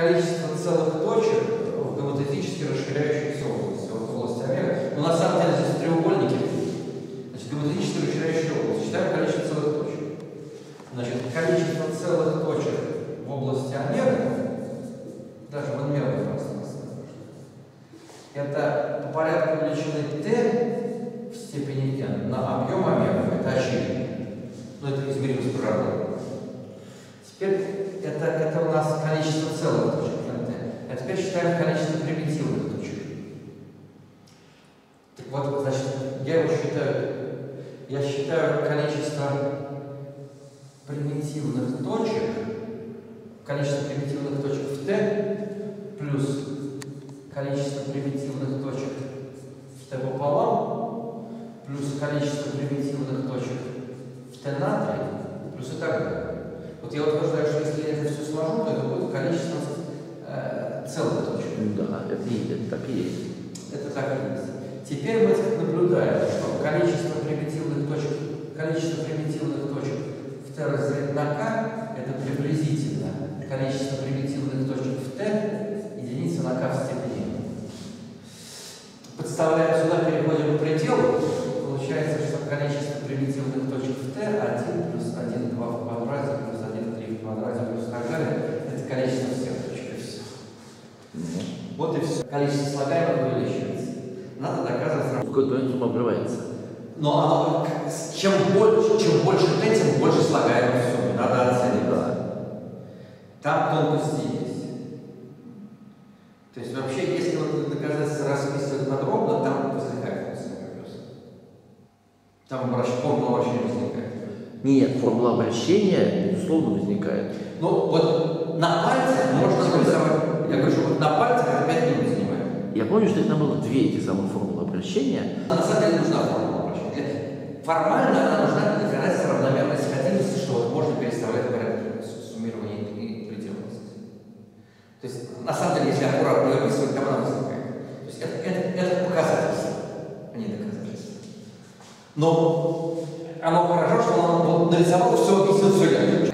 количество целых точек в геометрически расширяющихся области. Вот область омега. Но на самом деле здесь треугольники. Значит, геометрически расширяющая область. Считаем количество целых точек. Значит, количество целых точек в области омега, даже в n-мерном пространстве, это по порядку величины t в степени n на объем омега. Это очевидно. Но это измеримо с природой. Теперь это у нас количество целых точек на t. А теперь считаем количество примитивных точек. Так вот, значит, я считаю количество примитивных точек, в t плюс количество примитивных точек в t пополам плюс количество примитивных точек в t на 3 плюс и так далее. Вот я утверждаю, что если я это все сложу, то это будет количество целых точек. Да, это так и есть. Это так и есть. Теперь мы наблюдаем, что количество примитивных точек в t разделить на k это приблизительно количество примитивных точек в t единица на k в степени. Подставляем сюда, переходим к пределу. Получается, что количество примитивных точек в t 1 плюс 1, 2 в квадрате, плюс 1, 3 в квадрате, плюс так далее. Это количество всех точек, и все. Вот и все. Количество слагаемых увеличивается. Надо доказывать. В какой-то момент сумма обрывается. Но оно, чем больше t, тем больше слагаемых в сумме. Надо оценивать. Да. Там тонкости есть. То есть вообще, если вот доказательство расписывать подробно, там возникает функция вопрос. Там формула вообще не возникает. Нет, формула обращения, безусловно, возникает. Ну, вот на пальцах можно нарисовать. Я говорю, что вот на пальцах это 5 минут занимает. Я помню, что нам было две эти самые формулы обращения. На самом деле нужна формула обращения. Формально она нужна для доказательства равномерной сходимости, что вот можно переставлять порядок суммирования и пределности. То есть, на самом деле, если аккуратно ее описывать, там она возникает. То есть это показательство, а не доказательство. Но оно хорошо, что он нарисовал, все объяснил, все ясно.